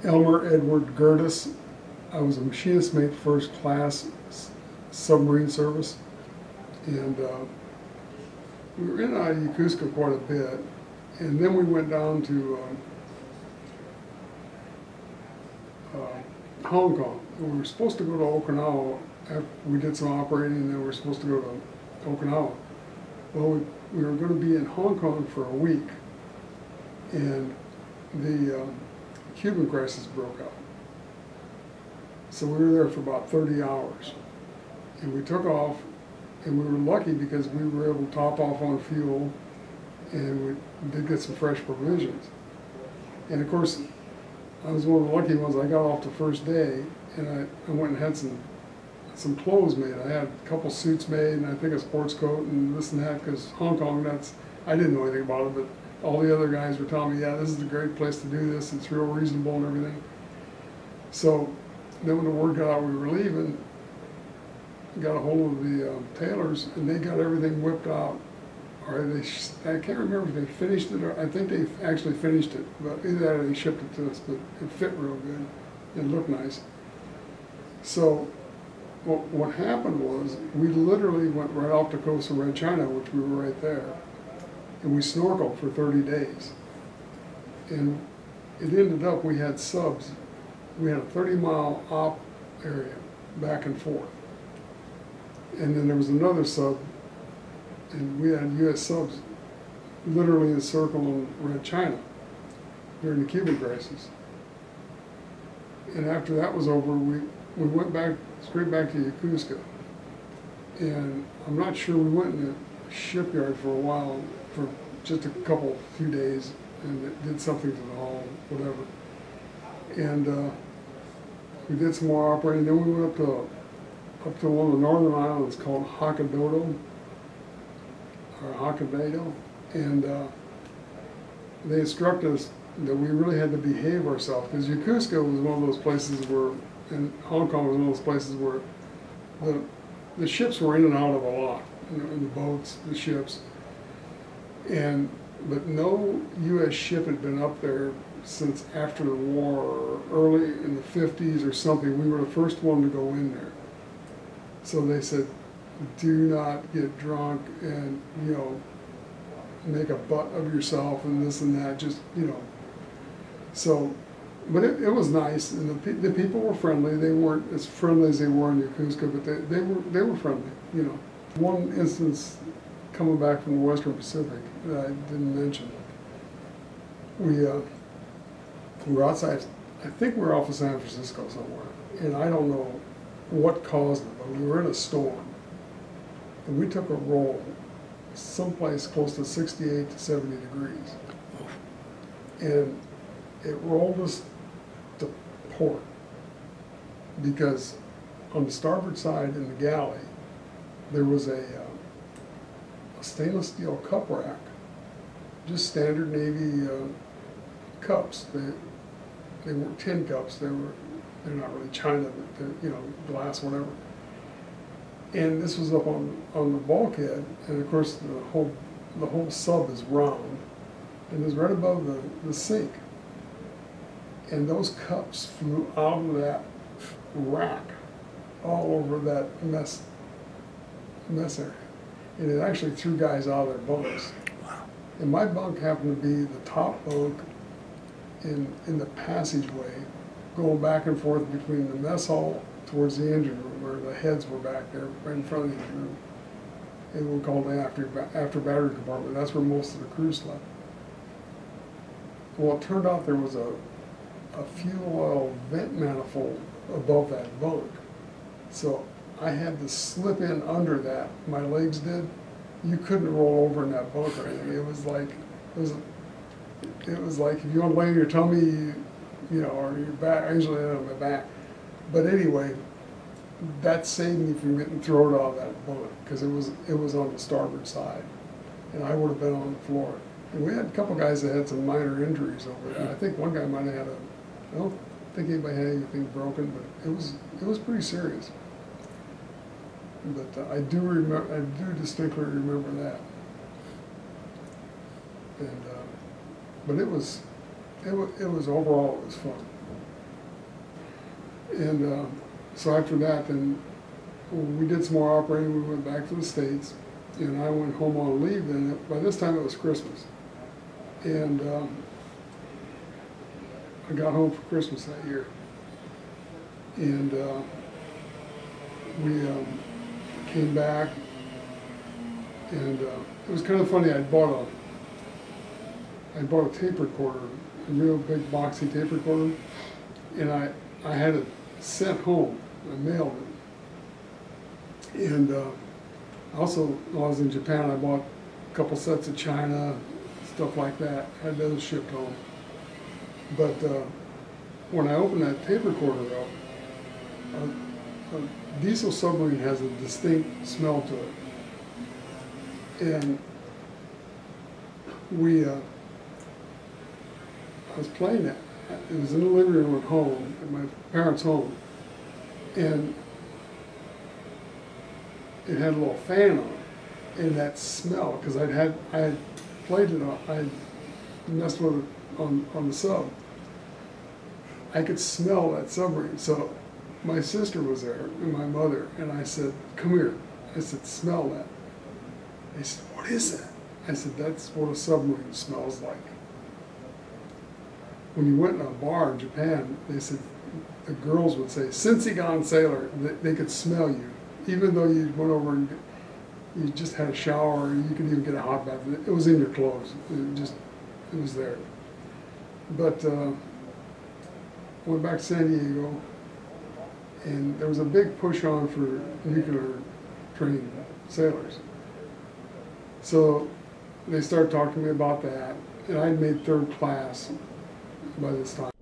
Elmer Edward Gertis. I was a machinist mate first class submarine service, and we were in Yokosuka quite a bit, and then we went down to Hong Kong. We were supposed to go to Okinawa after we did some operating, and then we were supposed to go to Okinawa. Well, we were going to be in Hong Kong for a week, and the Cuban crisis broke out. So we were there for about 30 hours, and we took off, and we were lucky because we were able to top off on fuel, and we did get some fresh provisions. And of course, I was one of the lucky ones. I got off the first day, and I went and had some clothes made. I had a couple suits made, and I think a sports coat and this and that, because Hong Kong, I didn't know anything about it, but all the other guys were telling me, yeah, this is a great place to do this, it's real reasonable and everything. So then when the word got out we were leaving, got a hold of the tailors, and they got everything whipped out. Or I can't remember if they finished it, or I think they actually finished it, but either that or they shipped it to us, but it fit real good. It looked nice. So what happened was, we literally went right off the coast of Red China, which we were right there, and we snorkeled for 30 days. And it ended up, we had subs. We had a 30-mile op area, back and forth. And then there was another sub, and we had U.S. subs literally encircling Red China during the Cuban crisis. And after that was over, we went straight back to Yokosuka. And I'm not sure, we went in the shipyard for a while, for just a few days, and it did something to the hull, whatever. And we did some more operating. Then we went up to one of the northern islands called Hokkaido, or Hokkaido, and they instructed us that we really had to behave ourselves, because Yokosuka was one of those places where, and Hong Kong was one of those places where the ships were in and out of a lot, you know, in the boats, the ships, but no U.S. ship had been up there since after the war, or early in the 50s or something. We were the first one to go in there. So they said, do not get drunk and, you know, make a butt of yourself and this and that, just, you know. So, but it was nice, and the people were friendly. They weren't as friendly as they were in Yokosuka, but they were friendly, you know. One instance coming back from the Western Pacific that I didn't mention, we were outside, I think we were off of San Francisco somewhere, and I don't know what caused it, but we were in a storm. And we took a roll someplace close to 68 to 70 degrees. And it rolled us to port, because on the starboard side in the galley, there was a stainless steel cup rack, just standard Navy cups. They weren't tin cups. They're not really china, but they're, you know, glass, whatever. And this was up on the bulkhead, and of course the whole sub is round, and it was right above the sink. And those cups flew out of that rack all over that mess area. And it actually threw guys out of their bunks. Wow. And my bunk happened to be the top bunk in the passageway, going back and forth between the mess hall towards the engine room, where the heads were back there, right in front of the engine room. And we called the after battery compartment. That's where most of the crew slept. Well, it turned out there was a fuel oil vent manifold above that bunk. So I had to slip in under that. My legs did. You couldn't roll over in that bunk or anything. It was like if you want to lay on your tummy, you know, or your back. I usually lay on my back. But anyway, that saved me from getting thrown out of that bunk, because it was on the starboard side, and I would have been on the floor. And we had a couple guys that had some minor injuries over there. I think one guy might have had I don't think anybody had anything broken, but it was pretty serious. But I do distinctly remember that. And but it was overall, it was fun. And so after that, then we did some more operating. We went back to the States, and I went home on leave. Then by this time it was Christmas, and I got home for Christmas that year, and we came back, and it was kind of funny. I bought a tape recorder, a real big boxy tape recorder, and I had it sent home. I mailed it. And also, while I was in Japan, I bought a couple sets of china, stuff like that. I had those shipped home. But when I opened that tape recorder up, a diesel submarine has a distinct smell to it. And I was playing it. It was in the living room at home, at my parents' home, and it had a little fan on it, and that smell, because I had played it on, I had messed with it on the sub. I could smell that submarine. So my sister was there and my mother, and I said, "Come here." I said, "Smell that." They said, "What is that?" I said, "That's what a submarine smells like." When you went in a bar in Japan, they said, the girls would say, "Since gone sailor," they could smell you. Even though you went over and you just had a shower, you could even get a hot bath. It was in your clothes. It was there. But I went back to San Diego, and there was a big push on for nuclear trained sailors. So they started talking to me about that, and I'd made third class by this time.